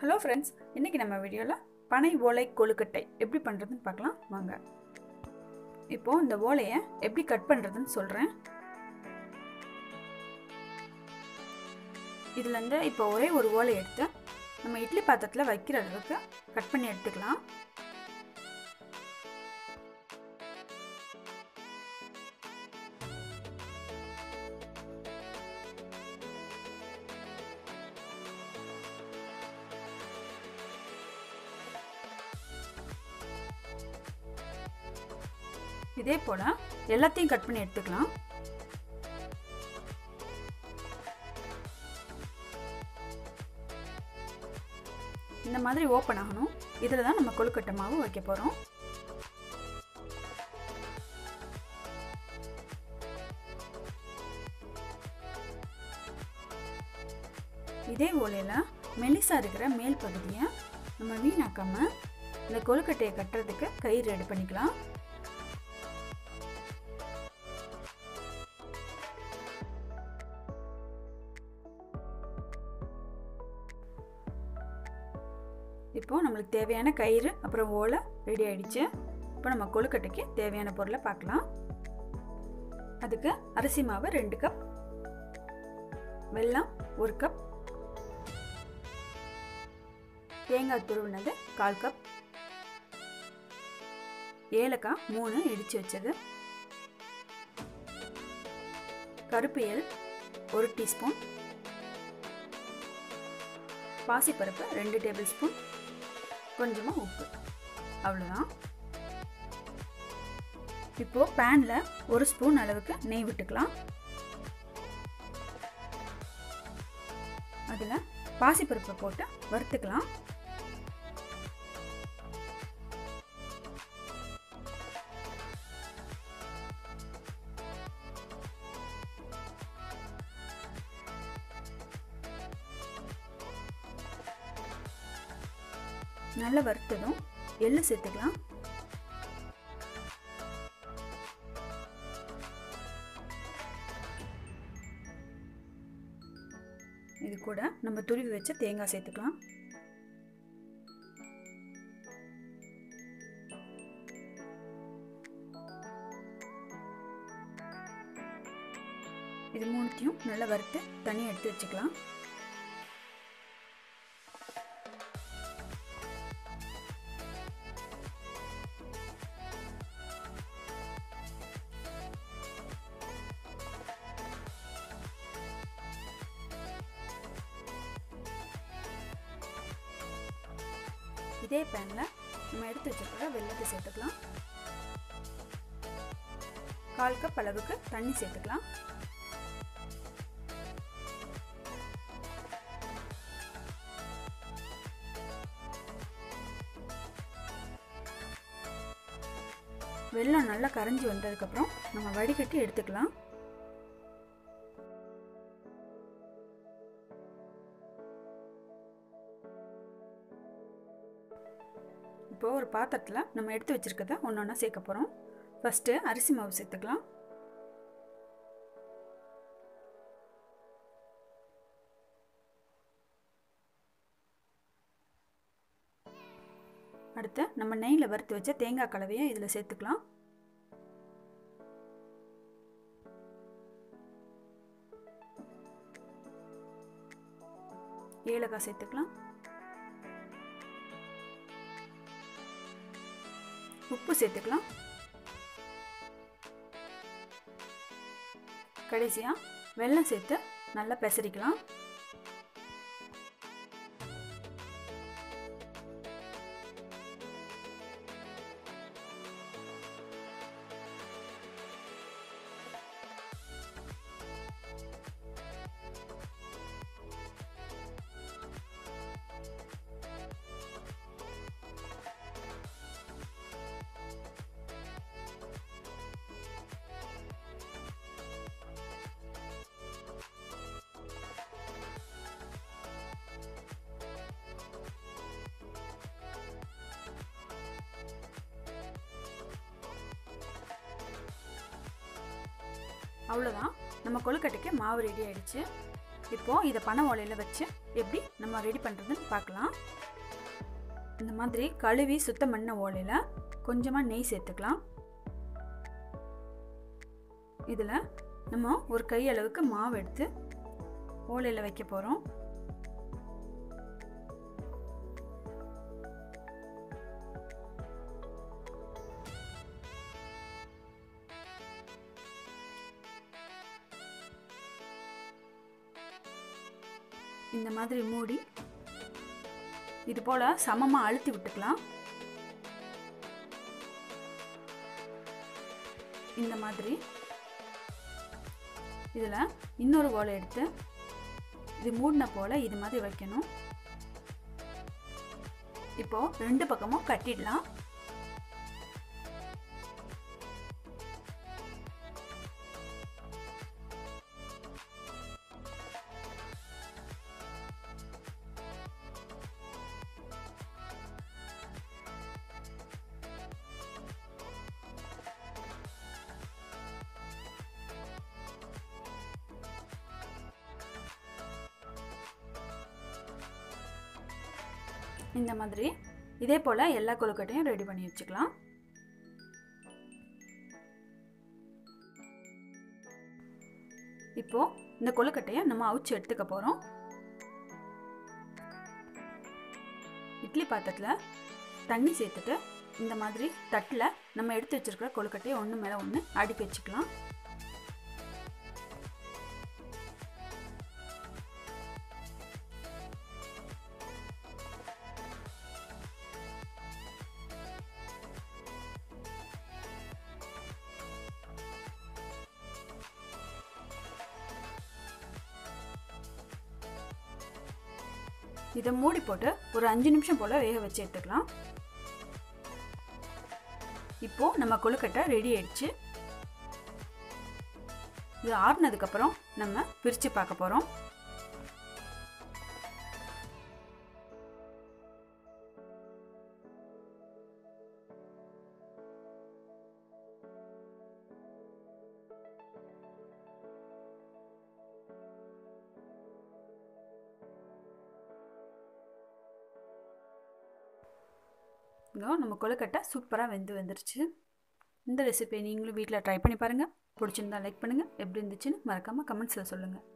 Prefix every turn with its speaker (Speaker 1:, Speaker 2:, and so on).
Speaker 1: Hello friends, இன்றைக்கி நம்ம வீடியோவில் பனை ஓலை கொழுக்கட்டை எப்படி பண்ணுறதுன்னு பார்க்கலாம் வாங்க. இப்போது இந்த ஓலையை எப்படி கட் பண்ணுறதுன்னு சொல்கிறேன். இதுலேருந்து இப்போ ஒரே ஒரு ஓலை எடுத்து நம்ம இட்லி பாத்திரத்தில் வைக்கிற அளவுக்கு கட் பண்ணி எடுத்துக்கலாம். இதே போல எல்லாத்தையும் கட் பண்ணி எடுத்துக்கலாம். இந்த மாதிரி ஓப்பன் ஆகணும். இதில் தான் நம்ம கொழுக்கட்டை மாவு வைக்க போகிறோம். இதே ஓலையில் மெலிசா இருக்கிற மேல் பகுதியை நம்ம வீணாக்காம இந்த கொழுக்கட்டையை கட்டுறதுக்கு கயிறு ரெடி பண்ணிக்கலாம். இப்போ நம்மளுக்கு தேவையான கயிறு அப்புறம் ஓலை ரெடி ஆயிடுச்சு. இப்போ நம்ம கொழுக்கட்டைக்கு தேவையான பொருளை பார்க்கலாம். அதுக்கு அரிசி மாவு 2 கப், வெல்லம் 1 கப், தேங்காய் துருவினது 1/4 கப், ஏலக்காய் 3 இடித்து வச்சது, கருப்பு எள் 1 டீஸ்பூன், பாசிப்பருப்பு 2 டேபிள் ஸ்பூன், கொஞ்சமாக உப்பு, அவ்வளோதான். இப்போது பேனில் 1 ஸ்பூன் அளவுக்கு நெய் விட்டுக்கலாம். அதில் பாசிப்பருப்பை போட்டு வறுத்துக்கலாம். நல்லா வறுத்ததும் எள்ளு சேர்த்துக்கலாம். இது கூட நம்ம துருவி வச்ச தேங்காய் சேர்த்துக்கலாம். இது மூணுத்தையும் நல்லா வறுத்து தனியாக எடுத்து வச்சுக்கலாம். இதே பேனில் நம்ம எடுத்து வச்சுருக்கிற வெல்லத்தை சேர்த்துக்கலாம். 1/4 கப் அளவுக்கு தண்ணி சேர்த்துக்கலாம். வெல்லம் நல்லா கரைஞ்சி வந்ததுக்கப்புறம் நம்ம வடிகட்டி எடுத்துக்கலாம். இப்போ ஒரு பாத்திரத்தில் நம்ம எடுத்து வச்சிருக்கத ஒன்றா சேர்க்க போகிறோம். ஃபஸ்ட்டு அரிசி மாவு சேர்த்துக்கலாம். அடுத்து நம்ம நெய்யில் வறுத்து வச்ச தேங்காய் கலவையை இதில் சேர்த்துக்கலாம். ஏலக்காய் சேர்த்துக்கலாம். உப்பு சேர்த்துக்கலாம். கடைசியாக வெல்லம் சேர்த்து நல்லா பெசரிக்கலாம். அவ்வளோதான், நம்ம கொழுக்கட்டைக்கு மாவு ரெடி ஆயிடுச்சு. இப்போது இதை பனை ஓலையில் வச்சு எப்படி நம்ம ரெடி பண்ணுறதுன்னு பார்க்கலாம். இந்த மாதிரி கழுவி சுத்தம் பண்ண ஓலையில் கொஞ்சமாக நெய் சேர்த்துக்கலாம். இதில் நம்ம ஒரு கை அளவுக்கு மாவு எடுத்து ஓலையில் வைக்க போகிறோம். இந்த மாதிரி மூடி இது போல் சமமாக அழுத்தி விட்டுக்கலாம். இந்த மாதிரி இதில் இன்னொரு ஓலை எடுத்து இது மூடின போல் இது மாதிரி வைக்கணும். இப்போது 2 பக்கமும் கட்டிடலாம். இந்த மாதிரி இதே போல் எல்லா கொழுக்கட்டையும் ரெடி பண்ணி வச்சுக்கலாம். இப்போ இந்த கொழுக்கட்டையை நம்ம அவிச்சு எடுத்துக்க போகிறோம். இட்லி பாத்திரத்தில் தண்ணி சேர்த்துட்டு இந்த மாதிரி தட்டில் நம்ம எடுத்து வச்சிருக்கிற கொழுக்கட்டையை ஒன்று மேலே ஒன்று அடுக்கி வச்சுக்கலாம். இதை மூடி போட்டு ஒரு 5 நிமிஷம் போல் வேக வச்சு எடுத்துக்கலாம். இப்போது நம்ம கொழுக்கட்டை ரெடி ஆயிடுச்சு. இது ஆறுனதுக்கப்புறம் நம்ம பிரித்து பார்க்க போகிறோம். நம்ம கொழுக்கட்டை சூப்பராக வெந்துருச்சு. இந்த ரெசிபியை நீங்களும் வீட்டில் ட்ரை பண்ணி பாருங்கள். பிடிச்சிருந்தா லைக் பண்ணுங்கள். எப்படி இருந்துச்சுன்னு மறக்காமல் கமெண்ட்ஸில் சொல்லுங்கள்.